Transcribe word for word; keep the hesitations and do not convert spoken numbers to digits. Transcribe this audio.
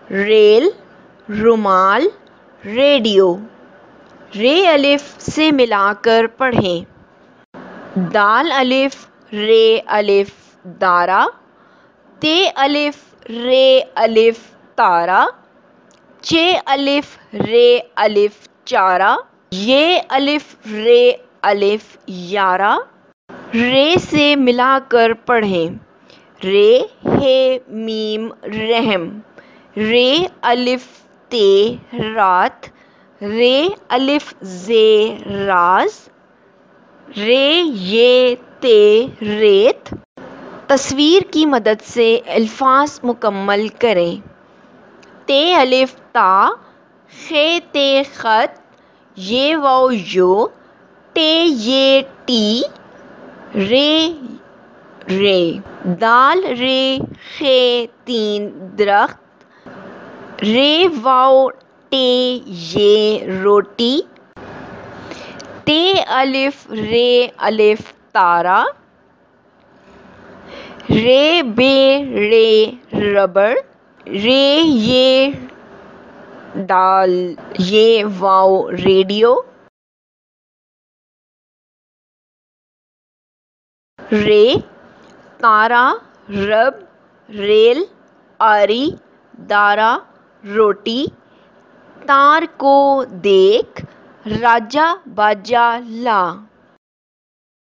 Rail, رومال، radio. رے الف سے ملا کر پڑھیں۔ دال الف رے الف دارا، تے الف رے الف تارا، چے الف رے الف چارہ، یہ الف رے الف یارہ۔ رے سے ملا کر پڑھیں۔ رے ہے میم رحم، رے الف تے رات، رے الف زے راز، رے یہ تے ریت۔ تصویر کی مدد سے الفاظ مکمل کریں۔ تے الف تا، خے تے خط، یہ واو یو، ٹے یہ ٹی، رے رے۔ دال رے خے تین درخت، رے واو ٹے یہ روٹی، ٹے الف رے الف تارا، رے بے رے ربڑ، رے یہ ڈال یہ واو ریڈیو، رے تارا رب، ریل آری، دارا روٹی، تار کو دیکھ، راجا باجا لا۔